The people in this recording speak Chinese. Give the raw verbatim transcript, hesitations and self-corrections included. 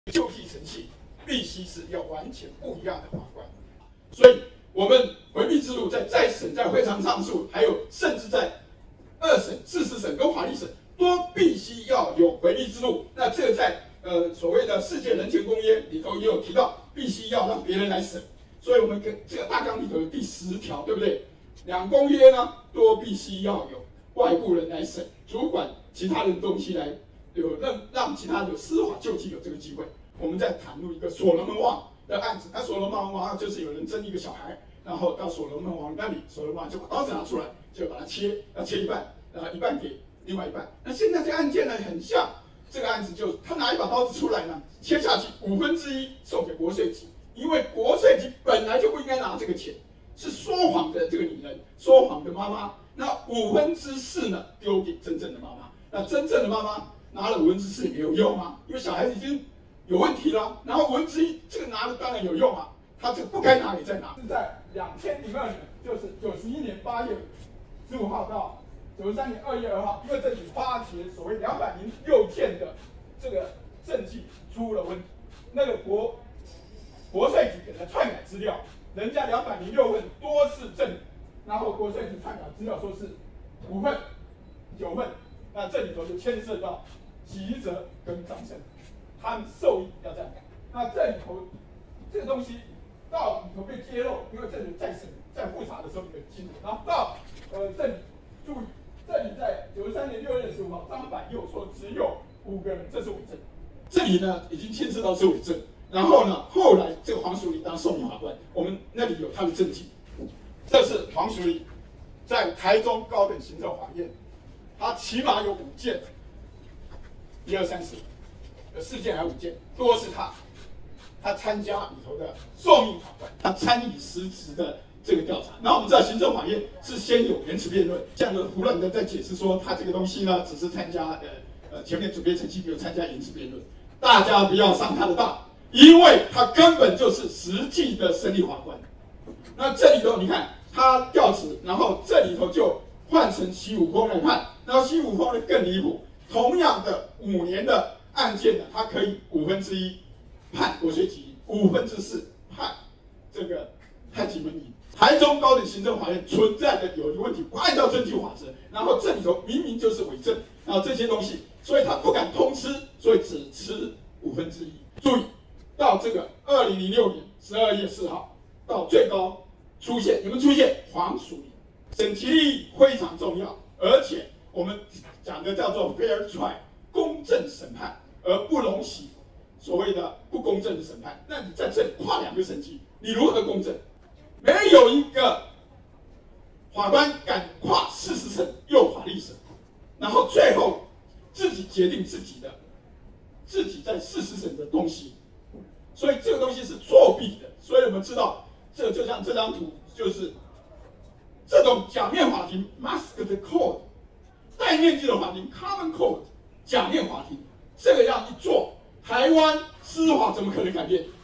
救济程序必须是要完全不一样的法官。所以，我们回避制度在再审、在会常上诉，还有甚至在二审、事实审跟法律审，都必须要有回避制度。那这个在呃所谓的世界人权公约里头也有提到，必须要让别人来审。所以我们跟这个大纲里头有第十条，对不对？两公约呢都必须要有外部人来审，主管其他人的东西来有让让其他的司法救济有这个机会。我们在谈论一个所罗门王的案子，那所罗门王就是有人生一个小孩，然后到所罗门王那里，所罗门王就把刀子拿出来，就把它切，要切一半，然后一半给另外一半。那现在这个案件呢，很像这个案子就，他拿一把刀子出来呢，切下去五分之一送给国税局，因为国税局本来就不应该拿这个钱，是说谎的这个女人，说谎的妈妈，那五分之四呢丢给真正的妈妈，那真正的妈妈拿了五分之四也没有用啊，因为小孩子已经有问题了，然后五分之一这个拿了当然有用啊，他这个不该拿也在拿。是在两千零二年，就是九十一年八月十五号到九十三年二月二号，因为这里发掘所谓两百零六件的这个证据出了问题，那个国国税局给他篡改资料，人家两百零六份多次证明，然后国税局篡改资料说是五份、九份，那这里头就牵涉到吉泽跟张胜。他们受益要这样改，那这里头这个东西到里头被揭露，因为这里再审再复查的时候你很清楚。然后到呃这里注意，这里在九十三年六月十五号，张百佑说只有五个人，这是伪证。这里呢已经牵涉到是伪证，然后呢后来这个黄淑玲当受理法官，我们那里有他的证据。这是黄淑玲在台中高等行政法院，他起码有五件，一二三四。有四件还五件，都是他，他参加里头的受命法官，他参与实质的这个调查。然后我们知道行政法院是先有言词辩论，这样的胡乱的在解释说他这个东西呢，只是参加呃呃前面准备程序没有参加言词辩论，大家不要上他的当，因为他根本就是实际的审理法官。那这里头你看他调职，然后这里头就换成徐武峰来判，然后徐武峰呢更离谱，同样的五年的案件呢，它可以五分之一判国税局，五分之四判这个太极门营。台中高等行政法院存在的有一个问题，不按照证据法则，然后这里头明明就是伪证，然后这些东西，所以他不敢通吃，所以只吃五分之一。注意到这个二零零六年十二月四号到最高出现，有没有出现黄淑玲？审题利益非常重要，而且我们讲的叫做 fair trial。公正审判，而不容许所谓的不公正的审判。那你在这里跨两个审级，你如何公正？没有一个法官敢跨事实审又法律审，然后最后自己决定自己的，自己在事实审的东西。所以这个东西是作弊的。所以我们知道，这就像这张图，就是这种假面法庭 （masked court）， 戴面具的法庭 （common court）。假面法庭，这个样一做，台湾司法怎么可能改变？